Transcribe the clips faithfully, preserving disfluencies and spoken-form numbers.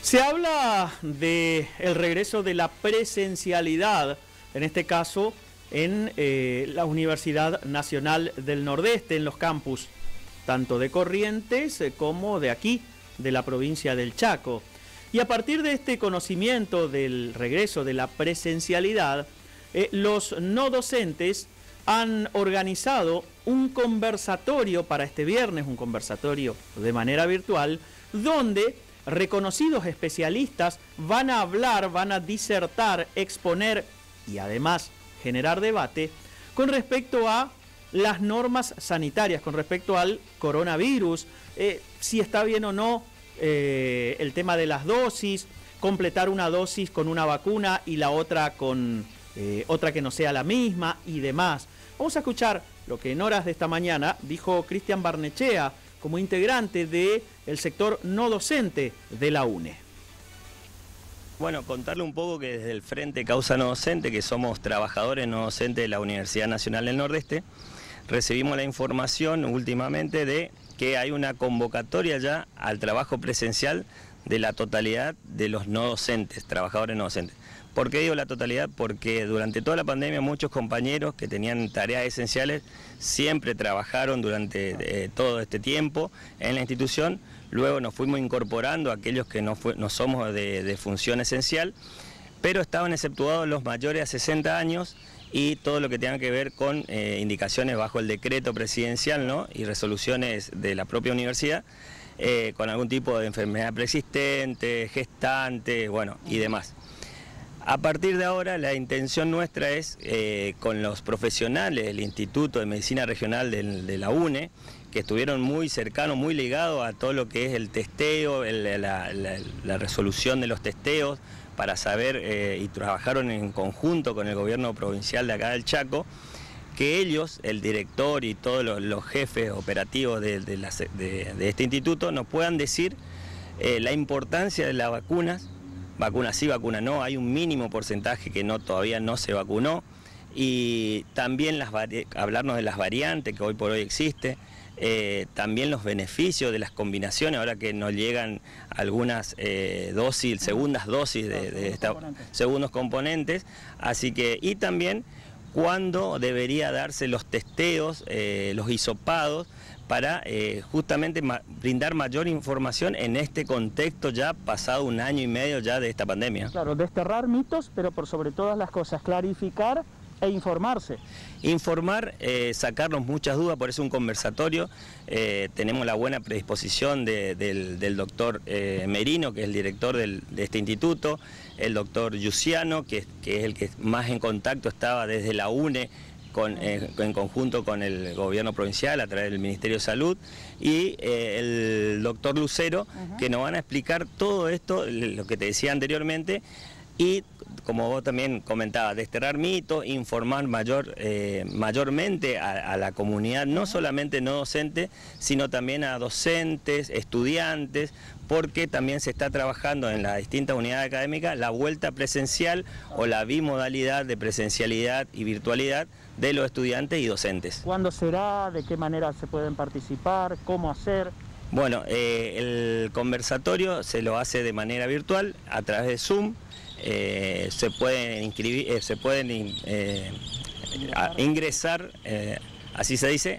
Se habla de el regreso de la presencialidad, en este caso en eh, la Universidad Nacional del Nordeste, en los campus, tanto de Corrientes eh, como de aquí, de la provincia del Chaco. Y a partir de este conocimiento del regreso de la presencialidad, eh, los no docentes han organizado un conversatorio para este viernes, un conversatorio de manera virtual, donde reconocidos especialistas van a hablar, van a disertar, exponer y además generar debate con respecto a las normas sanitarias, con respecto al coronavirus, eh, si está bien o no eh, el tema de las dosis, completar una dosis con una vacuna y la otra con eh, otra que no sea la misma y demás. Vamos a escuchar lo que en horas de esta mañana dijo Cristian Barnechea, como integrante del sector no docente de la U N E. Bueno, contarle un poco que desde el Frente Causa No Docente, que somos trabajadores no docentes de la Universidad Nacional del Nordeste, recibimos la información últimamente de que hay una convocatoria ya al trabajo presencial de la totalidad de los no docentes, trabajadores no docentes. ¿Por qué digo la totalidad? Porque durante toda la pandemia muchos compañeros que tenían tareas esenciales siempre trabajaron durante eh, todo este tiempo en la institución. Luego nos fuimos incorporando a aquellos que no, fue, no somos de, de función esencial, pero estaban exceptuados los mayores a sesenta años y todo lo que tenga que ver con eh, indicaciones bajo el decreto presidencial, ¿no? Y resoluciones de la propia universidad, eh, con algún tipo de enfermedad preexistente, gestante, bueno, y demás. A partir de ahora la intención nuestra es, eh, con los profesionales del Instituto de Medicina Regional de, de la U N E, que estuvieron muy cercanos, muy ligados a todo lo que es el testeo, el, la, la, la resolución de los testeos, para saber, eh, y trabajaron en conjunto con el gobierno provincial de acá del Chaco, que ellos, el director y todos los, los jefes operativos de, de, la, de, de este instituto, nos puedan decir eh, la importancia de las vacunas. Vacuna sí, vacuna no, hay un mínimo porcentaje que no, todavía no se vacunó, y también las hablarnos de las variantes que hoy por hoy existe, eh, también los beneficios de las combinaciones, ahora que nos llegan algunas eh, dosis, segundas dosis de, de esta, segundos componentes, así que, y también cuándo debería darse los testeos, eh, los hisopados, para eh, justamente ma brindar mayor información en este contexto ya pasado un año y medio ya de esta pandemia. Claro, desterrar mitos, pero por sobre todas las cosas, clarificar e informarse. Informar, eh, sacarnos muchas dudas, por eso un conversatorio. Eh, tenemos la buena predisposición de, del, del doctor eh, Merino, que es el director del, de este instituto, el doctor Yusiano, que, que es el que más en contacto estaba desde la U N E, Con, eh, en conjunto con el gobierno provincial a través del Ministerio de Salud, y eh, el doctor Lucero, uh-huh, que nos van a explicar todo esto, lo que te decía anteriormente, y como vos también comentabas, desterrar mitos, informar mayor, eh, mayormente a, a la comunidad, no solamente no docente, sino también a docentes, estudiantes, porque también se está trabajando en las distintas unidades académicas la vuelta presencial o la bimodalidad de presencialidad y virtualidad de los estudiantes y docentes. ¿Cuándo será? ¿De qué manera se pueden participar? ¿Cómo hacer? Bueno, eh, el conversatorio se lo hace de manera virtual a través de Zoom. Eh, se pueden inscribir, eh, se pueden eh, a, ingresar, eh, así se dice,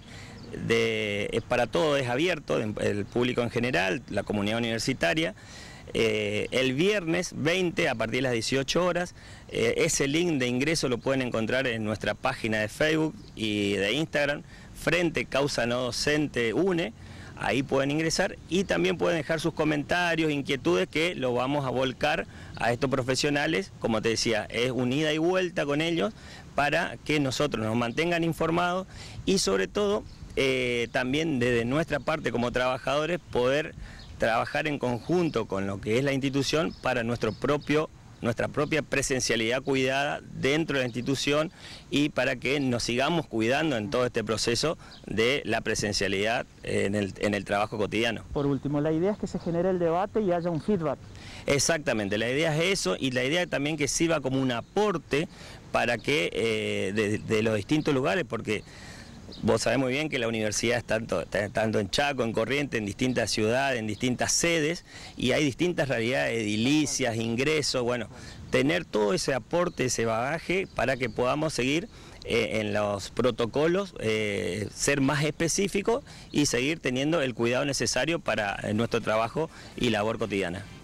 de, es para todo, es abierto, el público en general, la comunidad universitaria. Eh, el viernes veinte a partir de las dieciocho horas, eh, ese link de ingreso lo pueden encontrar en nuestra página de Facebook y de Instagram, Frente Causa No Docente U N E. Ahí pueden ingresar y también pueden dejar sus comentarios, inquietudes, que lo vamos a volcar a estos profesionales. Como te decía, es un ida y vuelta con ellos para que nosotros nos mantengan informados y sobre todo eh, también desde nuestra parte como trabajadores poder trabajar en conjunto con lo que es la institución para nuestro propio nuestra propia presencialidad cuidada dentro de la institución y para que nos sigamos cuidando en todo este proceso de la presencialidad en el, en el trabajo cotidiano. Por último, la idea es que se genere el debate y haya un feedback. Exactamente, la idea es eso, y la idea también que sirva como un aporte para que eh, de, de los distintos lugares, porque Vos sabés muy bien que la universidad está tanto, tanto en Chaco, en Corrientes, en distintas ciudades, en distintas sedes, y hay distintas realidades, edilicias, ingresos, bueno, tener todo ese aporte, ese bagaje para que podamos seguir eh, en los protocolos, eh, ser más específicos y seguir teniendo el cuidado necesario para nuestro trabajo y labor cotidiana.